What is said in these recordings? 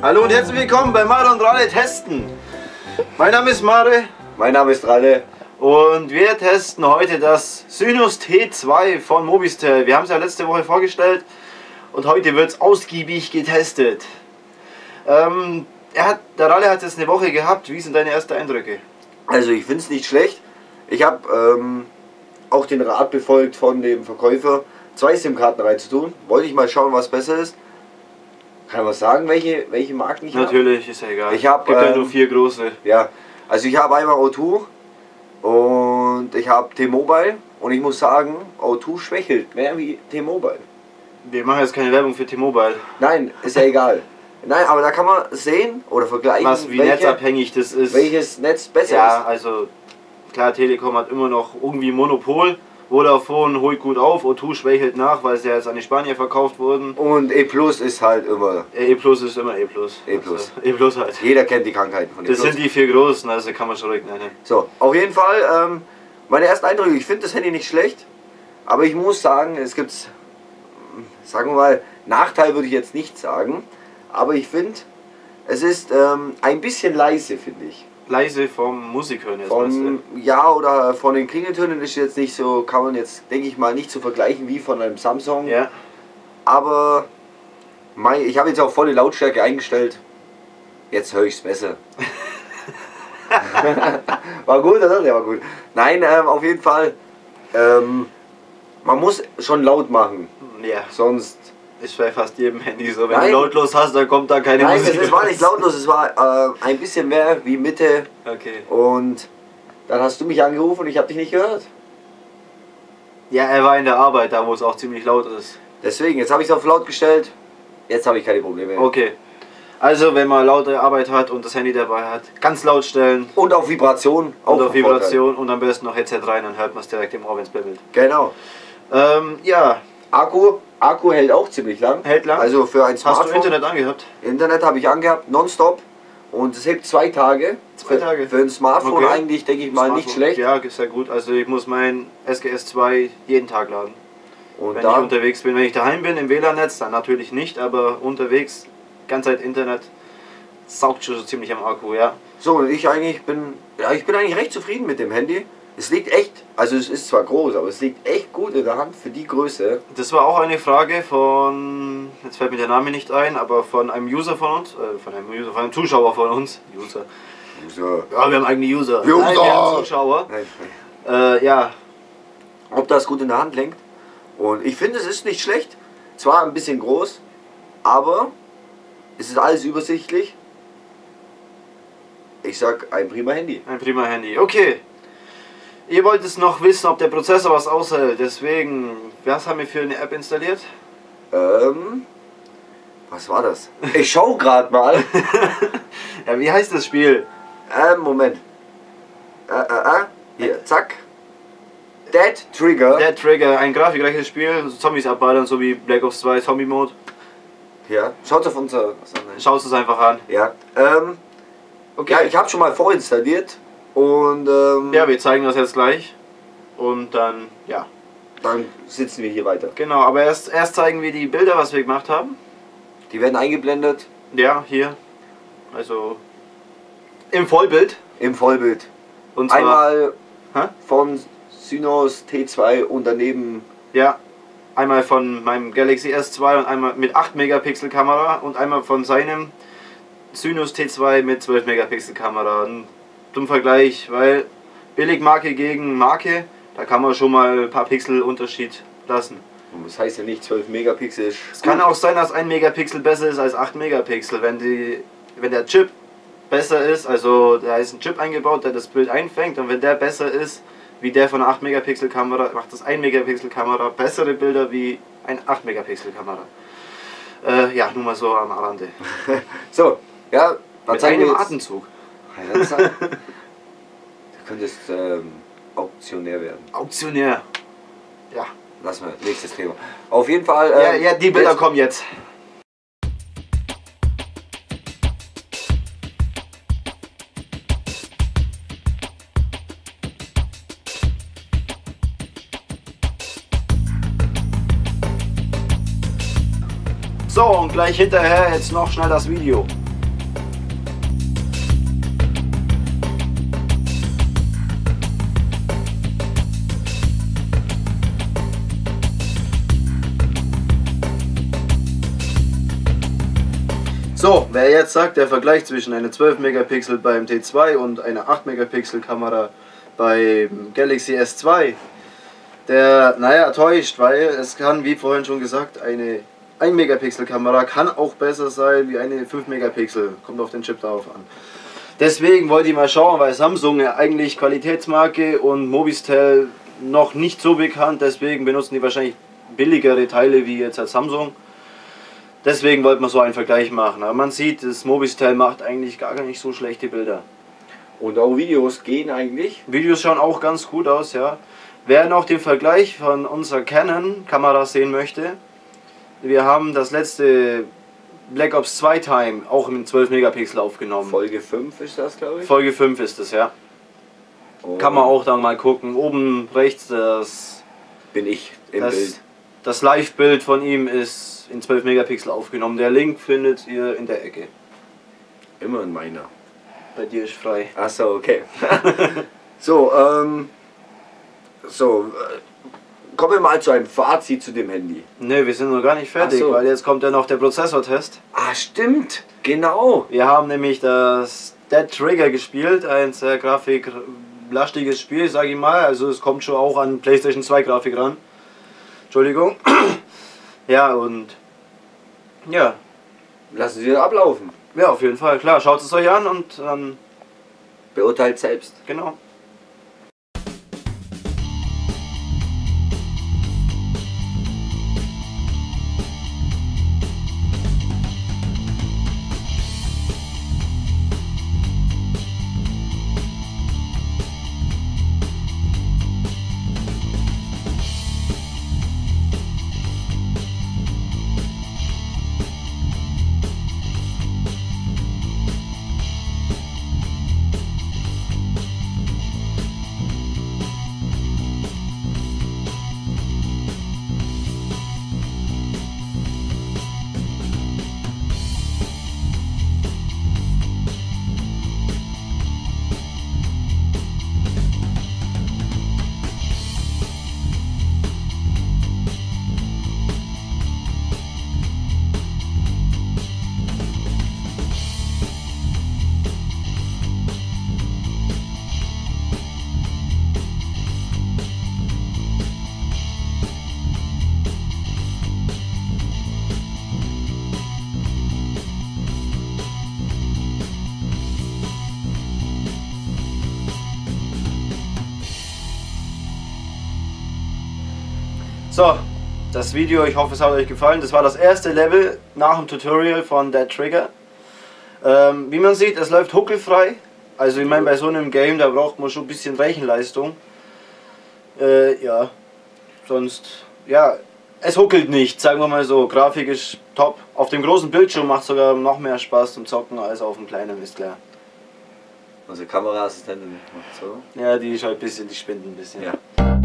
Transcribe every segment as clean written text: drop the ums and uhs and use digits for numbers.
Hallo und herzlich willkommen bei Mare und Ralle testen. Mein Name ist Mare. Mein Name ist Ralle. Und wir testen heute das Synos T2 von Mobistel. Wir haben es ja letzte Woche vorgestellt und heute wird es ausgiebig getestet. Der Ralle hat es eine Woche gehabt. Wie sind deine ersten Eindrücke? Also ich finde es nicht schlecht. Ich habe auch den Rat befolgt von dem Verkäufer, 2 SIM-Karten reinzutun. Wollte ich mal schauen, was besser ist. Kann man sagen, welche Marken ich habe? Natürlich, ist ja egal. Ich habe gibt ja nur 4 große. Ja, also ich habe einmal O2 und ich habe T-Mobile und ich muss sagen, O2 schwächelt mehr wie T-Mobile. Wir machen jetzt keine Werbung für T-Mobile. Nein, ist ja egal. Nein, aber da kann man sehen oder vergleichen, Wie netzabhängig das ist. welches Netz besser ist. Ja, also klar, Telekom hat immer noch irgendwie Monopol. Vodafone holt gut auf, O2 schwächelt nach, weil sie ja jetzt an die Spanier verkauft wurden. Und E Plus ist halt immer. E Plus ist immer E Plus. E Plus. Also, E Plus halt. Jeder kennt die Krankheiten von E Das Plus. sind die 4 großen, also kann man schon ruhig nennen. So, auf jeden Fall, meine ersten Eindrücke, ich finde das Handy nicht schlecht, aber ich muss sagen, es gibt, sagen wir mal, Nachteil würde ich jetzt nicht sagen, aber ich finde, es ist ein bisschen leise, finde ich. Leise vom Musik hören jetzt. Ja, oder von den Klingeltönen ist jetzt nicht so, kann man jetzt, denke ich mal, nicht so vergleichen wie von einem Samsung. Ja. Aber ich habe jetzt auch volle Lautstärke eingestellt. Jetzt höre ich es besser. War gut, oder? Der war gut. Nein, auf jeden Fall. Man muss schon laut machen. Ja. Sonst. Ist bei fast jedem Handy so. Wenn Nein. du lautlos hast, dann kommt da keine Nein, Musik. es war nicht lautlos, es war ein bisschen mehr wie Mitte. Okay. Und dann hast du mich angerufen und ich habe dich nicht gehört. Ja, er war in der Arbeit, da wo es auch ziemlich laut ist. Deswegen, jetzt habe ich es auf laut gestellt. Jetzt habe ich keine Probleme. Okay. Also, wenn man laute Arbeit hat und das Handy dabei hat, ganz laut stellen. Und auf Vibration. Und auf ein Vibration und am besten noch Headset rein, dann hört man es direkt im Ohr, wenn es bimmelt. Genau. Ja. Akku hält auch ziemlich lang. Hält lang. Also für ein Smartphone. Hast du Internet angehabt? Internet habe ich angehabt, nonstop. Und es hält 2 Tage. 2 Tage? Für ein Smartphone Okay. eigentlich, denke ich mal, nicht schlecht. Ja, ist ja gut. Also ich muss mein SGS 2 jeden Tag laden. Und Wenn da, ich unterwegs bin. Wenn ich daheim bin im WLAN-Netz, dann natürlich nicht. Aber unterwegs, ganze Zeit Internet, saugt schon so ziemlich am Akku, ja. so, und ich bin eigentlich recht zufrieden mit dem Handy. Es liegt echt, also es ist zwar groß, aber es liegt echt gut in der Hand für die Größe. Das war auch eine Frage von, jetzt fällt mir der Name nicht ein, aber von einem User von uns, von einem Zuschauer von uns. User. Ja, wir haben eigene User. User. Nein, wir haben Zuschauer. Ja. Ob das gut in der Hand lenkt. Und ich finde, es ist nicht schlecht. Zwar ein bisschen groß, aber es ist alles übersichtlich. Ich sag, ein prima Handy. Ein prima Handy. Okay. Ihr wollt es noch wissen, ob der Prozessor was aushält. Deswegen, was haben wir für eine App installiert? Was war das? Ich schau gerade mal. Ja, wie heißt das Spiel? Moment. Hier, zack. Dead Trigger. Dead Trigger, ein grafikreiches Spiel, Zombies abballern, so wie Black Ops 2 Zombie Mode. Ja, schaut auf unser. Schaut es einfach an. Ja. Okay. Ja, ich habe schon mal vorinstalliert und Ja, wir zeigen das jetzt gleich. Und dann, ja. dann sitzen wir hier weiter. Genau, aber erst zeigen wir die Bilder, was wir gemacht haben. Die werden eingeblendet Ja, hier. Also im Vollbild. im Vollbild. Und zwar, Einmal Hä? von Synos T2 und daneben. ja, einmal von meinem Galaxy S2 und einmal mit 8 Megapixel Kamera und einmal von seinem Synos T2 mit 12 Megapixel Kamera. Zum Vergleich, weil Billigmarke gegen Marke, da kann man schon mal ein paar Pixel Unterschied lassen. Und das heißt ja nicht 12 Megapixel. Es kann auch sein, dass 1 Megapixel besser ist als 8 Megapixel, wenn der Chip besser ist, also da ist ein Chip eingebaut, der das Bild einfängt, und wenn der besser ist wie der von einer 8 Megapixel Kamera, macht das 1 Megapixel Kamera bessere Bilder wie ein 8 Megapixel Kamera. Ja, nur mal so am Rande. So, ja, dann Mit zeigen wir einem jetzt. Atemzug. Ja, das heißt, du könntest Auktionär werden. Auktionär. Ja. Lassen wir, nächstes Thema. Auf jeden Fall. Ja, die Bilder jetzt, kommen jetzt. So, und gleich hinterher jetzt noch schnell das Video. So, wer jetzt sagt, der Vergleich zwischen einer 12 Megapixel beim T2 und einer 8 Megapixel Kamera beim Galaxy S2, der, naja, täuscht, weil es kann, wie vorhin schon gesagt, eine 1 Megapixel Kamera kann auch besser sein wie eine 5 Megapixel, kommt auf den Chip drauf an. Deswegen wollte ich mal schauen, weil Samsung ja eigentlich Qualitätsmarke und Mobistel noch nicht so bekannt, deswegen benutzen die wahrscheinlich billigere Teile wie jetzt als Samsung. Deswegen wollte man so einen Vergleich machen. Aber man sieht, das Mobistel macht eigentlich gar nicht so schlechte Bilder. Und auch Videos gehen eigentlich. Videos schauen auch ganz gut aus, ja. Wer noch den Vergleich von unserer Canon-Kamera sehen möchte, wir haben das letzte Black Ops 2 Time auch mit 12 Megapixel aufgenommen. Folge 5 ist das, glaube ich. Folge 5 ist es, ja. Oh. Kann man auch dann mal gucken. Oben rechts Bin ich im Bild. Das Live-Bild von ihm ist in 12 Megapixel aufgenommen. Der Link findet ihr in der Ecke. Immer in meiner. Bei dir ist frei. Achso, okay. So, kommen wir mal zu einem Fazit zu dem Handy. Ne, wir sind noch gar nicht fertig, Ach so. weil jetzt kommt ja noch der Prozessortest. Ah, stimmt, genau. Wir haben nämlich das Dead Trigger gespielt, ein sehr grafiklastiges Spiel, sage ich mal. Also es kommt schon auch an PlayStation 2 Grafik ran. Entschuldigung. Ja, und ja. Lassen Sie ablaufen. Ja, auf jeden Fall, klar. Schaut es euch an und dann Beurteilt selbst. genau. So, das Video, ich hoffe es hat euch gefallen. Das war das erste Level nach dem Tutorial von Dead Trigger. Wie man sieht, es läuft huckelfrei. Also ich meine, bei so einem Game, da braucht man schon ein bisschen Rechenleistung. Ja, sonst, ja, es huckelt nicht, sagen wir mal so. Grafik ist top. Auf dem großen Bildschirm macht sogar noch mehr Spaß zum Zocken als auf dem kleinen, ist klar. Unsere Kameraassistentin macht so. Ja, die ist halt ein bisschen, die spinnt ein bisschen. Ja.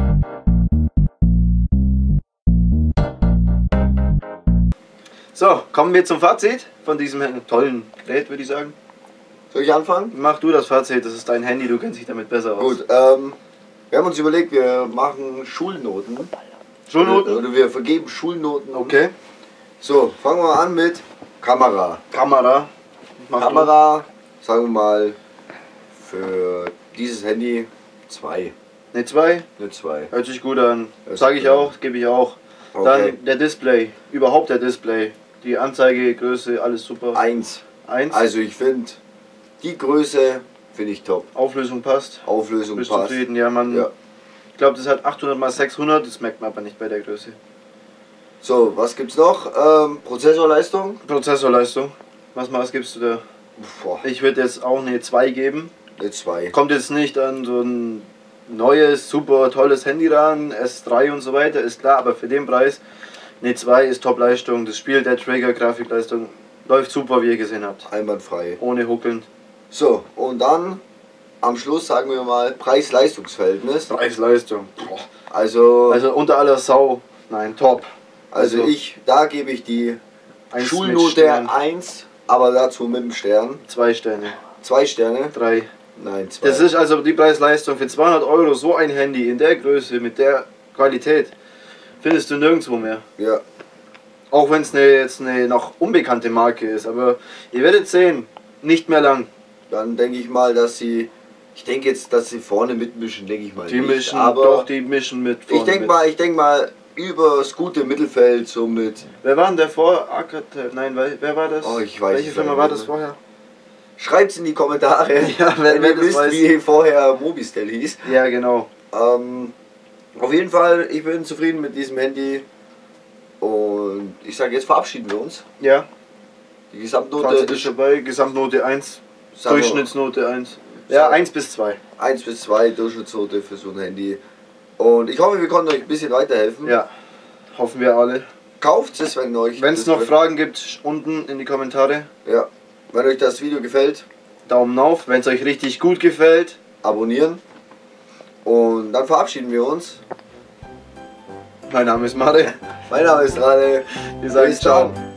So, kommen wir zum Fazit von diesem tollen Gerät, würde ich sagen. Soll ich anfangen? Mach du das Fazit, das ist dein Handy, du kennst dich damit besser aus. Gut, wir haben uns überlegt, wir machen Schulnoten. Schulnoten? Oder wir vergeben Schulnoten. Okay. So, fangen wir an mit Kamera. Kamera. Mach Kamera, sagen wir mal, für dieses Handy 2. du. Ne, 2. Eine 2. Hört sich gut an. Das Sage ich ist gut. auch, gebe ich auch. Okay. Dann der Display. Überhaupt der Display. Die Anzeigegröße, alles super. 1. 1. Also ich finde, die Größe finde ich top. Auflösung passt. Auflösung Bist passt. zufrieden? Ja, man. Ja. Ich glaube, das hat 800 x 600, das merkt man aber nicht bei der Größe. So, was gibt's noch? Prozessorleistung? Prozessorleistung. Was gibst du da? Boah, Ich würde jetzt auch eine 2 geben. eine 2. Kommt jetzt nicht an so ein neues, super tolles Handy ran, S3 und so weiter, ist klar, aber für den Preis eine 2 ist Top-Leistung. Das Spiel, der Trigger, Grafikleistung läuft super, wie ihr gesehen habt. Einwandfrei. Ohne Huckeln. So, und dann am Schluss sagen wir mal Preis-Leistungs-Verhältnis. Preis-Leistung. Also, Also unter aller Sau. Nein, top. also da gebe ich die 1 mit Schulnote Stern. 1, aber dazu mit dem Stern. 2 Sterne. 2 Sterne? 3. Nein, 2. Das ist also die Preis-Leistung für 200 Euro, so ein Handy in der Größe, mit der Qualität, findest du nirgendwo mehr. Ja. Auch wenn es jetzt eine noch unbekannte Marke ist, aber ihr werdet sehen, nicht mehr lang. Dann denke ich mal, dass sie, ich denke jetzt, dass sie vorne mitmischen, denke ich mal Die nicht. mischen, aber doch, die mischen mit vorne ich denke mal, über das gute Mittelfeld somit. Wer war denn der vor? Nein, wer war das? Oh, ich weiß Welche es Firma nicht war mehr. das vorher? Schreibt es in die Kommentare, Ja, wenn wer ihr das wisst, weiß. wie vorher Mobistel hieß. Ja, genau. Auf jeden Fall, ich bin zufrieden mit diesem Handy. Und ich sage, jetzt verabschieden wir uns. Ja, Die Gesamtnote Fazit ist dabei, Gesamtnote 1, sagen wir, Durchschnittsnote 1. Ja, 1 bis 2. 1 bis 2 Durchschnittsnote für so ein Handy. Und ich hoffe, wir konnten euch ein bisschen weiterhelfen. Ja, hoffen wir alle. Kauft es, wenn euch. Wenn es das noch Fragen gibt, unten in die Kommentare. Ja, wenn euch das Video gefällt, Daumen auf, wenn es euch richtig gut gefällt. abonnieren. Und dann verabschieden wir uns. Mein Name ist Mare. Mein Name ist Rade. Wir sagen Bis, ciao. ciao.